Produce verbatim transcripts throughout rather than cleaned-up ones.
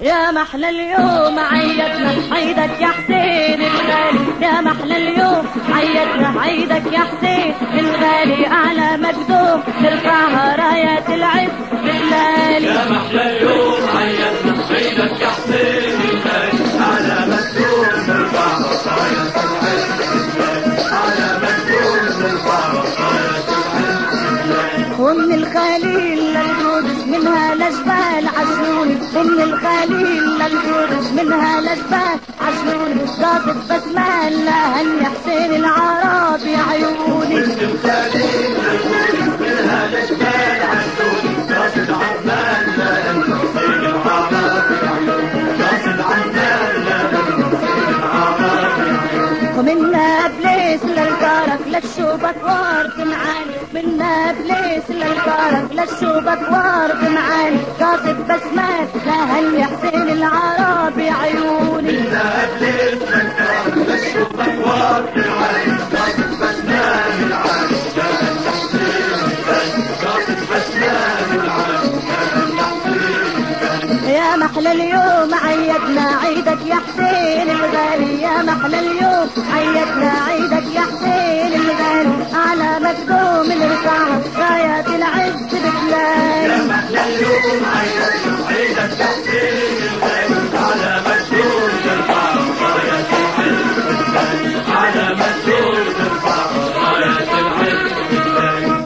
يا محلى اليوم عيدنا عيدك يا حسين الغالي، يا محلى اليوم عيدنا عيدك يا حسين الغالي، على مقدوم نرفعها رايات العز بالليالي. يا محلى اليوم عيدنا عيدك يا حسين الغالي، على مقدوم نرفعها رايات العز بالليالي، على مقدوم نرفعها رايات العز بالليالي. ومن الخليل للقدس منها لجبال عجلوني، ومن الخليل للقدس منها لجبال عجلوني، قاصد بسمان لهني حسين العربي عيوني. ومن الخليل للقدس منها لجبال عجلوني، قاصد عمان لهني حسين العربي عيوني، قاصد عمان لهني حسين العربي عيوني. ومنا بليس للكرك للشوبك ورد معاني، منا بليس للكرك للشوبك ورد معاني، قاصد بسمان لهني حسين العربي عيوني. منا بليس للكرك للشوبك ورد معاني، قاصد بسمان العالي لهني حسين الغالي، قاصد بسمان العالي لهني حسين الغالي. يا محلى اليوم عيدنا عيدك يا حسين الغالي، يا محلى اليوم عيدنا عيدك يا حسين الغالي، على مقدوم نرفعها رايات العز بتلالي. يا محلى اليوم عيدنا عيدك يا حسين الغالي، على مقدوم نرفعها رايات العز بتلالي، على مقدوم نرفعها رايات العز بتلالي.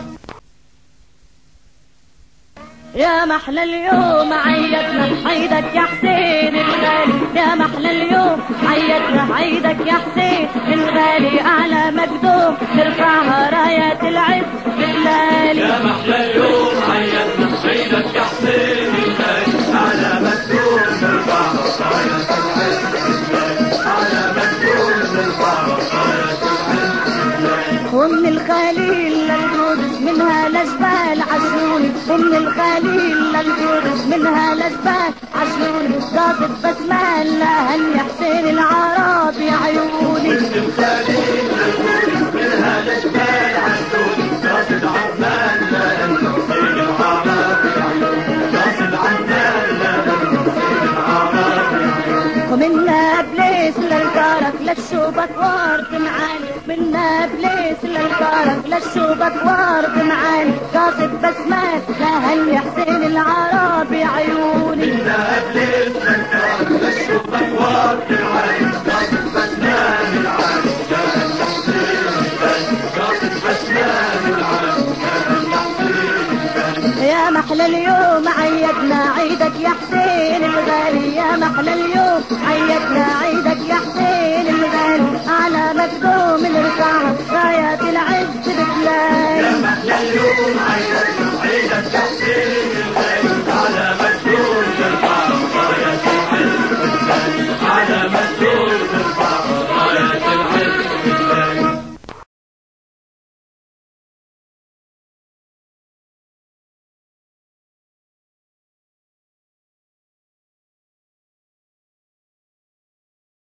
يا محلى اليوم عيدنا عيدك يا حسين الغالي، يا محلى اليوم عيدنا عيدك يا حسين الغالي، على مقدوم نرفعها رايات العز بالليالي. يا محلى اليوم عيدنا عيدك يا حسين الغالي، على مقدوم نرفعها رايات العز بالليالي، على مقدوم نرفعها رايات العز بالليالي. ومن الخليل للقدس منها لجبال عجلوني، ومن الخليل للقدس منها لجبال عجلوني، قاصد بسمان لهني حسين العربي عيوني. ومن الخليل للقدس منها لجبال عجلوني، قاصد عمان لهني حسين العربي عيوني، قاصد عمان لهني حسين العربي عيوني. ومنا بليس للكرك للشوبك ورد معاني، منا بليس للكرك للشوبك ورد معاني، قاصد بسمان لهني حسين العربي عيوني. منا بليس للكرك للشوبك ورد معاني، قاصد بسمان العالي لهني حسين الغالي، قاصد بسمان العالي لهني حسين الغالي. يا محلى اليوم عيدنا عيدك يا حسين الغالي، يا محلى اليوم عيدنا عيدك يا حسين الغالي، على مقدوم نرفعها رايات العز بتلالي. يا محلى اليوم